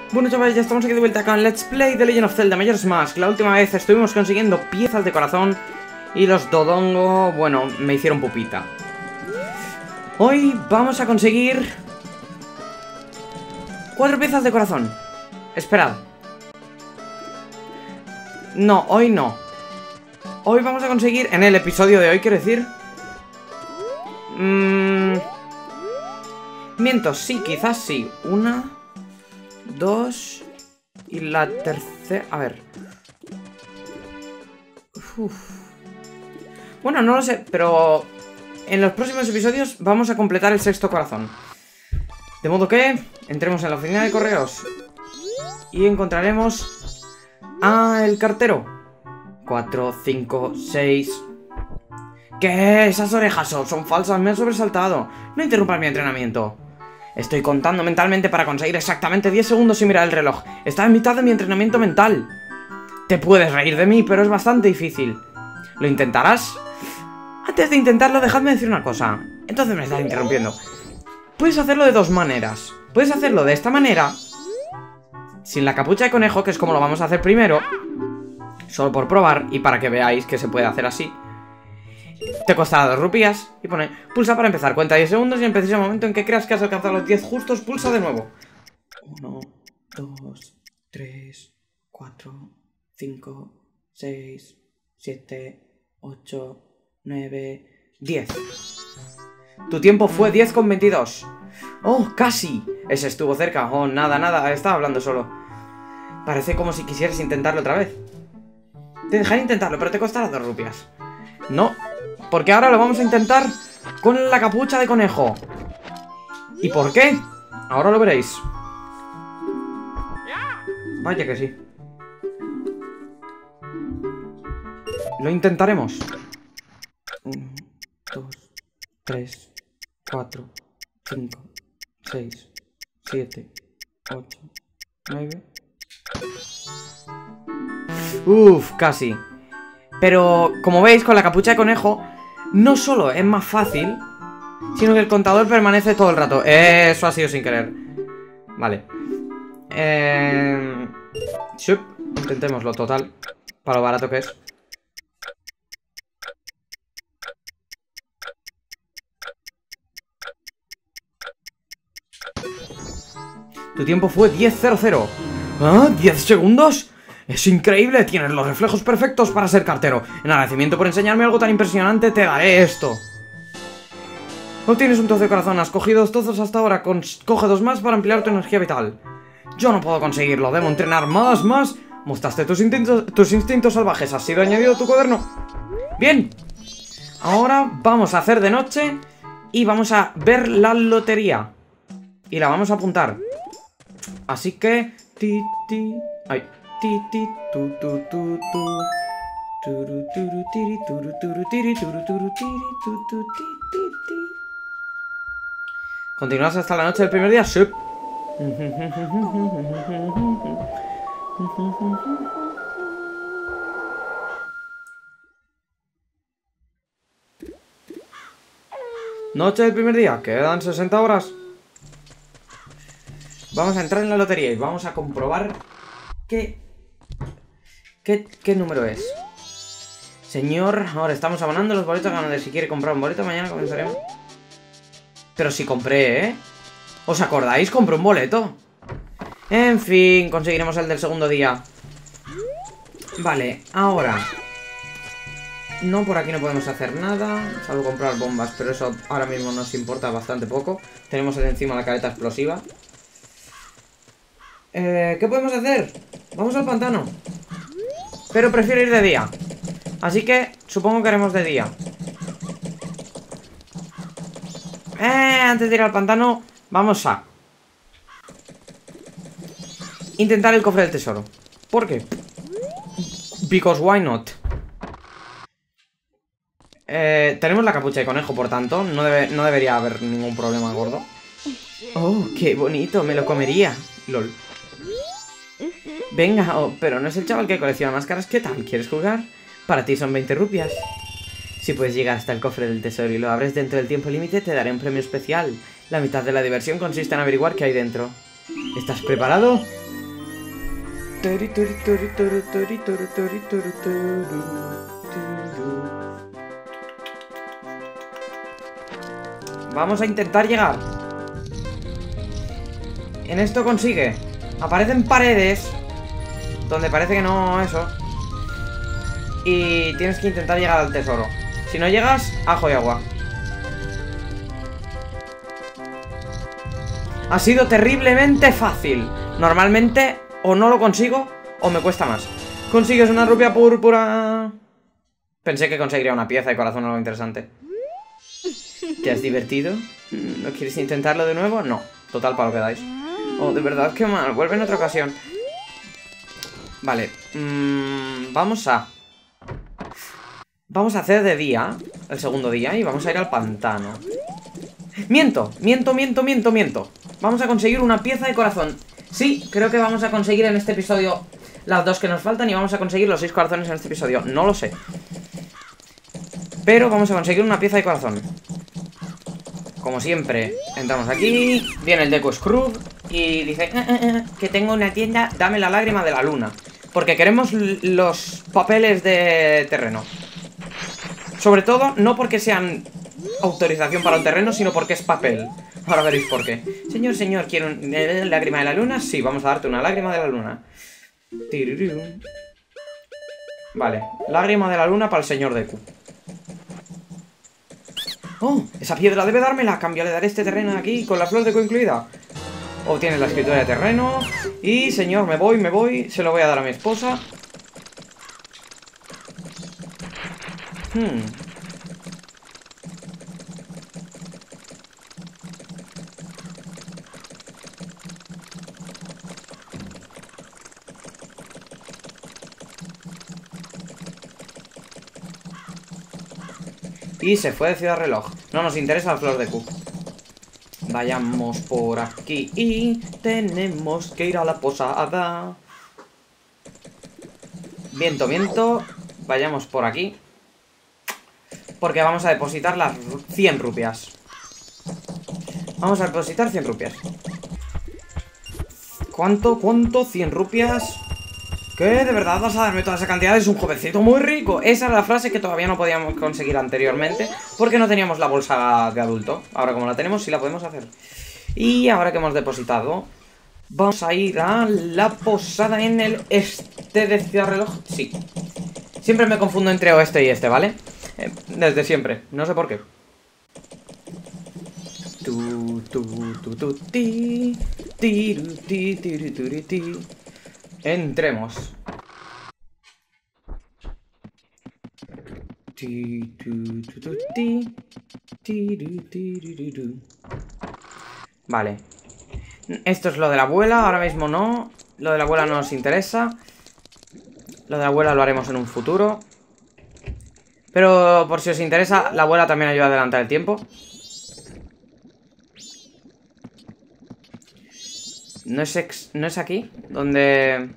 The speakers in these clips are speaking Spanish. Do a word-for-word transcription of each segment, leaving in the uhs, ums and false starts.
Bueno, chavales, ya estamos aquí de vuelta con Let's Play The Legend of Zelda Majora's Mask. La última vez estuvimos consiguiendo piezas de corazón y los Dodongo, bueno, me hicieron pupita. Hoy vamos a conseguir cuatro piezas de corazón. Esperad. No, hoy no. Hoy vamos a conseguir, en el episodio de hoy, quiero decir... Mmm... Miento, sí, quizás sí. Una... Dos... Y la tercera... A ver... Uf. Bueno, no lo sé, pero... En los próximos episodios vamos a completar el sexto corazón. De modo que... Entremos en la oficina de correos y encontraremos... a el cartero. Cuatro, cinco, seis... ¿Qué? Esas orejas son, son falsas, me han sobresaltado. No interrumpas mi entrenamiento. Estoy contando mentalmente para conseguir exactamente diez segundos sin mirar el reloj. Está en mitad de mi entrenamiento mental. Te puedes reír de mí, pero es bastante difícil. ¿Lo intentarás? Antes de intentarlo, dejadme decir una cosa. Entonces me estás interrumpiendo. Puedes hacerlo de dos maneras. Puedes hacerlo de esta manera, sin la capucha de conejo, que es como lo vamos a hacer primero, solo por probar y para que veáis que se puede hacer así. Te costará dos rupias y pone pulsa para empezar, cuenta diez segundos y en preciso momento en que creas que has alcanzado los diez justos, pulsa de nuevo. Uno, dos, tres, cuatro, cinco, seis, siete, ocho, nueve, diez. Tu tiempo fue diez con veintidós. Oh, casi. Ese estuvo cerca. Oh, nada, nada, estaba hablando solo. Parece como si quisieras intentarlo otra vez. Te dejaré intentarlo, pero te costará dos rupias. No, porque ahora lo vamos a intentar con la capucha de conejo. ¿Y por qué? Ahora lo veréis. Vaya que sí. Lo intentaremos. Uno, dos, tres, cuatro, cinco, seis, siete, ocho, nueve. Uf, casi. Pero, como veis, con la capucha de conejo no solo es más fácil, sino que el contador permanece todo el rato. Eso ha sido sin querer. Vale. Eh... Shup. Intentémoslo, total. Para lo barato que es. Tu tiempo fue diez cero cero. ¿Ah? ¿diez segundos? ¡Es increíble! Tienes los reflejos perfectos para ser cartero. En agradecimiento por enseñarme algo tan impresionante, te daré esto. Obtienes un trozo de corazón. Has cogido dos trozos hasta ahora. Con... Coge dos más para ampliar tu energía vital. Yo no puedo conseguirlo. Debo entrenar más, más. Mostraste tus instintos, tus instintos salvajes. ¿Has sido añadido a tu cuaderno? Bien. Ahora vamos a hacer de noche y vamos a ver la lotería. Y la vamos a apuntar. Así que... Ti, ti... Ay... Ti, ti, tu, tu, tu, tu. Turu, turu, tiri, turu, turu, tiri, turu, turu, tiri, tu, tu, ti, ti, ti. ¿Continuas hasta la noche del primer día? Sí. Noche del primer día. Quedan sesenta horas. Vamos a entrar en la lotería y vamos a comprobar qué... ¿Qué, ¿Qué número es? Señor, ahora estamos abonando los boletos ganadores. Si quiere comprar un boleto, mañana comenzaremos. Pero si compré, ¿eh? ¿Os acordáis? Compré un boleto. En fin, conseguiremos el del segundo día. Vale, ahora. No, por aquí no podemos hacer nada, salvo comprar bombas, pero eso ahora mismo nos importa bastante poco. Tenemos encima la careta explosiva. Eh, ¿Qué podemos hacer? Vamos al pantano. Pero prefiero ir de día. Así que supongo que haremos de día. Eh, antes de ir al pantano, vamos a intentar el cofre del tesoro. ¿Por qué? Because why not? Eh, tenemos la capucha de conejo, por tanto, no, debe, no debería haber ningún problema gordo. Oh, qué bonito, me lo comería. Lol. Venga, oh, pero no es el chaval que colecciona máscaras. ¿Qué tal? ¿Quieres jugar? Para ti son veinte rupias. Si puedes llegar hasta el cofre del tesoro y lo abres dentro del tiempo límite, te daré un premio especial. La mitad de la diversión consiste en averiguar qué hay dentro. ¿Estás preparado? Vamos a intentar llegar. En esto consigue. Aparecen paredes donde parece que no eso. Y tienes que intentar llegar al tesoro. Si no llegas, ajo y agua. Ha sido terriblemente fácil. Normalmente o no lo consigo o me cuesta más. Consigues una rupia púrpura. Pensé que conseguiría una pieza de corazón o algo interesante. ¿Te has divertido? ¿No quieres intentarlo de nuevo? No. Total, para lo que dais. Oh, de verdad, qué mal. Vuelve en otra ocasión. Vale. Mm, vamos a... Vamos a hacer de día. El segundo día. Y vamos a ir al pantano. Miento, miento, miento, miento, miento. Vamos a conseguir una pieza de corazón. Sí, creo que vamos a conseguir en este episodio las dos que nos faltan. Y vamos a conseguir los seis corazones en este episodio. No lo sé. Pero vamos a conseguir una pieza de corazón. Como siempre, entramos aquí. Viene el Deku Scrub y dice eh, eh, eh, que tengo una tienda, dame la lágrima de la luna. Porque queremos los papeles de terreno. Sobre todo, no porque sean autorización para un terreno, sino porque es papel. Ahora veréis por qué. Señor, señor, ¿quiere una lágrima de la luna? Sí, vamos a darte una lágrima de la luna. Vale, lágrima de la luna para el señor Deku. Oh, esa piedra debe dármela. A cambio le daré este terreno de aquí con la flor de Deku incluida. Obtienes la escritura de terreno. Y señor, me voy, me voy. Se lo voy a dar a mi esposa. Hmm. Y se fue de Ciudad Reloj. No nos interesa la flor de Deku. Vayamos por aquí y tenemos que ir a la posada. Viento, viento. Vayamos por aquí. Porque vamos a depositar las cien rupias. Vamos a depositar cien rupias. ¿Cuánto? ¿Cuánto? cien rupias. ¿Qué? ¿De verdad vas a darme toda esa cantidad? Es un jovencito muy rico. Esa era la frase que todavía no podíamos conseguir anteriormente, porque no teníamos la bolsa de adulto. Ahora como la tenemos, sí la podemos hacer. Y ahora que hemos depositado, vamos a ir a la posada en el este de Ciudad Reloj. Sí. Siempre me confundo entre oeste y este, ¿vale? Eh, desde siempre. No sé por qué. Tu, tu, tu, tu, ti, ti, ti, ti, ti, ti. Entremos. Vale. Esto es lo de la abuela, ahora mismo no. Lo de la abuela no nos interesa. Lo de la abuela lo haremos en un futuro. Pero por si os interesa, la abuela también ayuda a adelantar el tiempo. No es, ex, no es aquí donde...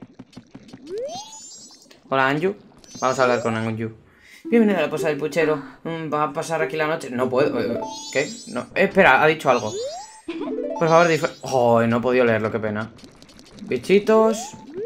Hola, Anju. Vamos a hablar con Anju. Bienvenido a la posada del puchero. ¿Va a pasar aquí la noche? No puedo. ¿Qué? No. Eh, espera, ha dicho algo. Por favor, disfr... Oh, no he podido leerlo, qué pena. Bichitos.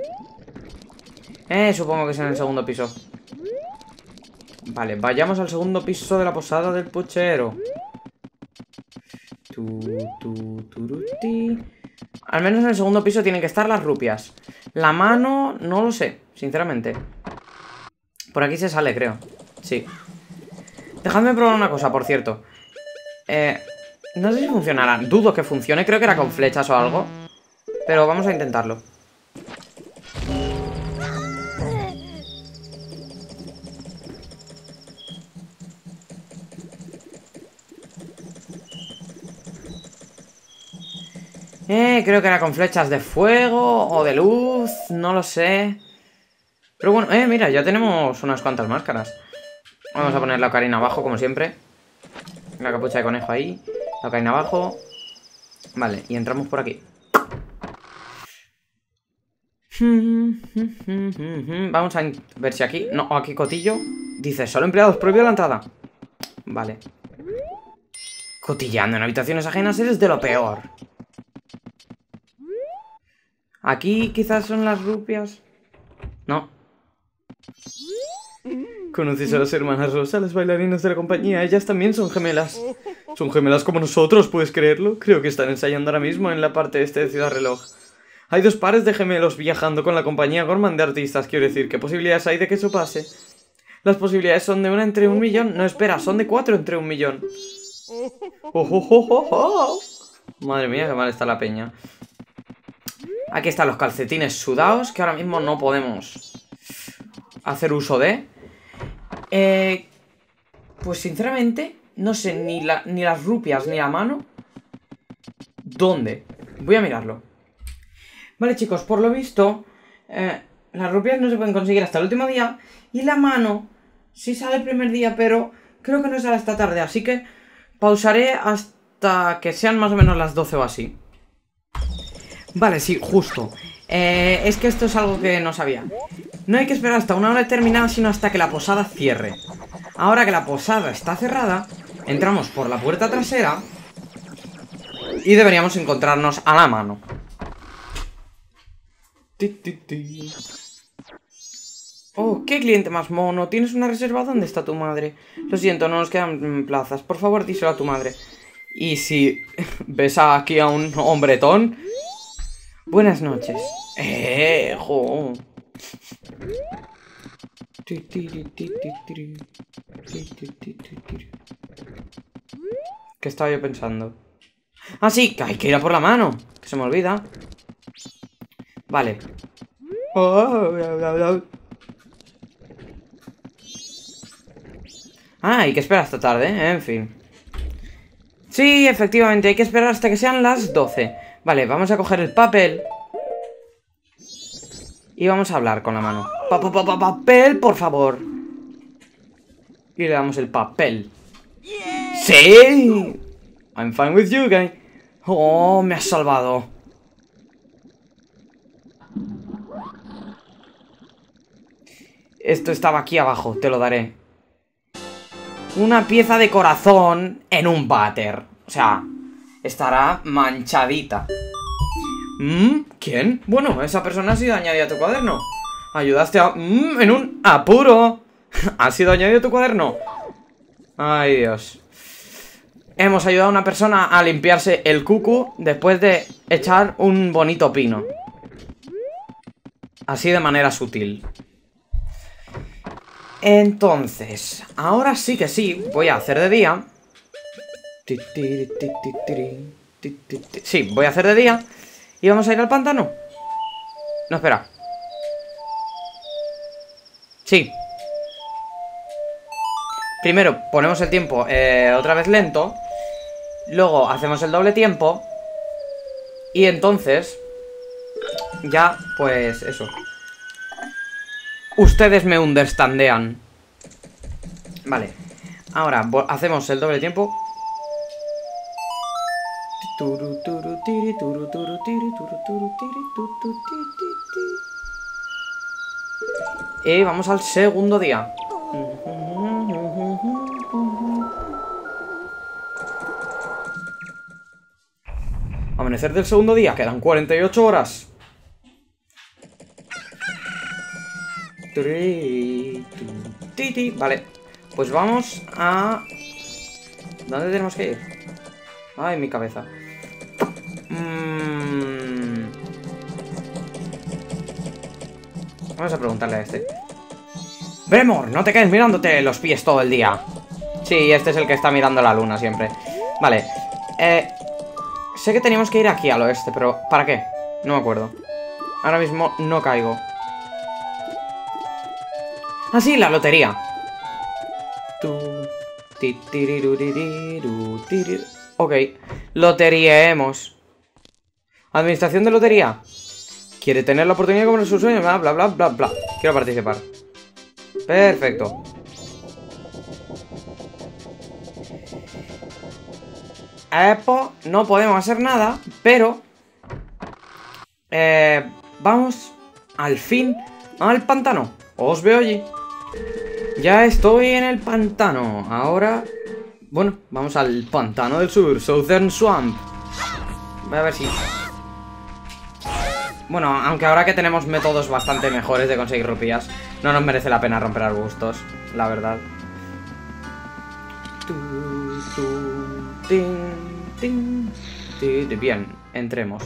Eh, supongo que es en el segundo piso. Vale, vayamos al segundo piso de la posada del puchero. Tu, tu, turuti. Al menos en el segundo piso tienen que estar las rupias. La mano, no lo sé, sinceramente. Por aquí se sale, creo. Sí. Dejadme probar una cosa, por cierto. Eh, no sé si funcionará. Dudo que funcione, creo que era con flechas o algo. Pero vamos a intentarlo. Eh, creo que era con flechas de fuego o de luz, no lo sé. Pero bueno, eh, mira, ya tenemos unas cuantas máscaras. Vamos a poner la ocarina abajo, como siempre. La capucha de conejo ahí. La ocarina abajo. Vale, y entramos por aquí. Vamos a ver si aquí... No, aquí Cotillo dice, solo empleados, prohibido la entrada. Vale. Cotillando en habitaciones ajenas eres de lo peor. Aquí quizás son las rupias. No. ¿Conoces a las hermanas Rosa, las bailarinas de la compañía? Ellas también son gemelas. Son gemelas como nosotros, ¿puedes creerlo? Creo que están ensayando ahora mismo en la parte este de Ciudad Reloj. Hay dos pares de gemelos viajando con la compañía Gorman de artistas. Quiero decir, ¿qué posibilidades hay de que eso pase? Las posibilidades son de una entre un millón. No, espera, son de cuatro entre un millón. Oh, oh, oh, oh, oh. Madre mía, qué mal está la peña. Aquí están los calcetines sudados, que ahora mismo no podemos hacer uso de. Eh, pues sinceramente, no sé ni, la, ni las rupias ni la mano. ¿Dónde? Voy a mirarlo. Vale, chicos, por lo visto, eh, las rupias no se pueden conseguir hasta el último día. Y la mano sí sale el primer día, pero creo que no sale hasta tarde. Así que pausaré hasta que sean más o menos las doce o así. Vale, sí, justo. Eh, es que esto es algo que no sabía. No hay que esperar hasta una hora determinada, sino hasta que la posada cierre. Ahora que la posada está cerrada, entramos por la puerta trasera y deberíamos encontrarnos a la mano. Oh, qué cliente más mono. ¿Tienes una reserva? ¿Dónde está tu madre? Lo siento, no nos quedan plazas. Por favor, díselo a tu madre. Y si ves aquí a un hombretón... Buenas noches. Eh, jo. ¿Qué estaba yo pensando? Ah, sí, que hay que ir a por la mano. Que se me olvida. Vale. Ah, hay que esperar hasta tarde, ¿eh? En fin. Sí, efectivamente, hay que esperar hasta que sean las doce. Vale, vamos a coger el papel y vamos a hablar con la mano. Pa, pa, pa, pa, papel, por favor. Y le damos el papel. ¡Sí! I'm fine with you, guy. Oh, me has salvado. Esto estaba aquí abajo, te lo daré. Una pieza de corazón en un váter. O sea, estará manchadita. ¿Mm? ¿Quién? Bueno, esa persona ha sido añadida a tu cuaderno. Ayudaste a... Mm, en un apuro. ¿Ha sido añadido a tu cuaderno? Ay, Dios. Hemos ayudado a una persona a limpiarse el cucu después de echar un bonito pino. Así de manera sutil. Entonces, ahora sí que sí, voy a hacer de día. Sí, voy a hacer de día. ¿Y vamos a ir al pantano? No, espera. Sí. Primero ponemos el tiempo eh, otra vez lento. Luego hacemos el doble tiempo. Y entonces ya, pues eso. Ustedes me understandean. Vale. Ahora hacemos el doble tiempo. Y vamos al segundo día. Amanecer del segundo día. Quedan cuarenta y ocho horas. Vale. Pues vamos a... ¿Dónde tenemos que ir? Ay, mi cabeza. Mm... Vamos a preguntarle a este. Bremor, no te quedes mirándote los pies todo el día. Sí, este es el que está mirando la luna siempre. Vale. Eh... Sé que teníamos que ir aquí al oeste, pero ¿para qué? No me acuerdo. Ahora mismo no caigo. Ah, sí, la lotería. Ok, loteriemos. Administración de lotería. Quiere tener la oportunidad de comer sus sueños. Bla, bla, bla, bla, bla. Quiero participar. Perfecto. Epo, no podemos hacer nada, pero eh, vamos al fin al pantano. Os veo allí. Ya estoy en el pantano. Ahora, bueno, vamos al pantano del sur, Southern Swamp. Voy a ver si... Bueno, aunque ahora que tenemos métodos bastante mejores de conseguir rupias, no nos merece la pena romper arbustos, la verdad. Bien, entremos.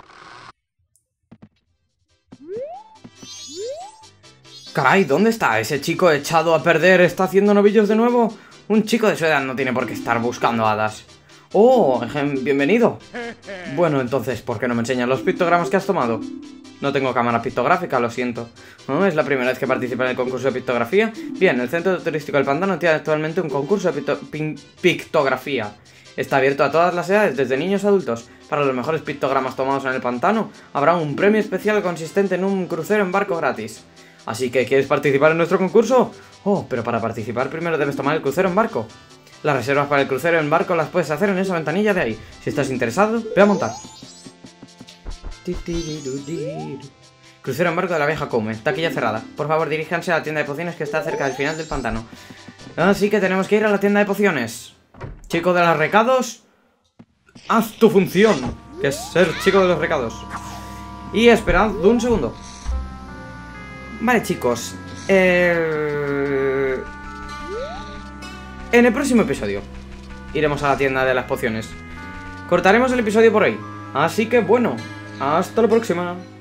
Caray, ¿dónde está ese chico echado a perder? ¿Está haciendo novillos de nuevo? Un chico de su edad no tiene por qué estar buscando hadas. ¡Oh! Bienvenido. Bueno, entonces, ¿por qué no me enseñas los pictogramas que has tomado? No tengo cámara pictográfica, lo siento. ¿No? ¿Es la primera vez que participa en el concurso de pictografía? Bien, el Centro Turístico del Pantano tiene actualmente un concurso de picto pictografía. Está abierto a todas las edades, desde niños a adultos. Para los mejores pictogramas tomados en el pantano, habrá un premio especial consistente en un crucero en barco gratis. Así que, ¿quieres participar en nuestro concurso? Oh, pero para participar primero debes tomar el crucero en barco. Las reservas para el crucero en barco las puedes hacer en esa ventanilla de ahí. Si estás interesado, ve a montar. Crucero en barco de la vieja Come, taquilla cerrada. Por favor, diríjanse a la tienda de pociones que está cerca del final del pantano. Así que tenemos que ir a la tienda de pociones. Chico de los recados, haz tu función, que es ser chico de los recados. Y esperad un segundo. Vale, chicos. Eh... En el próximo episodio iremos a la tienda de las pociones. Cortaremos el episodio por ahí. Así que bueno, hasta la próxima.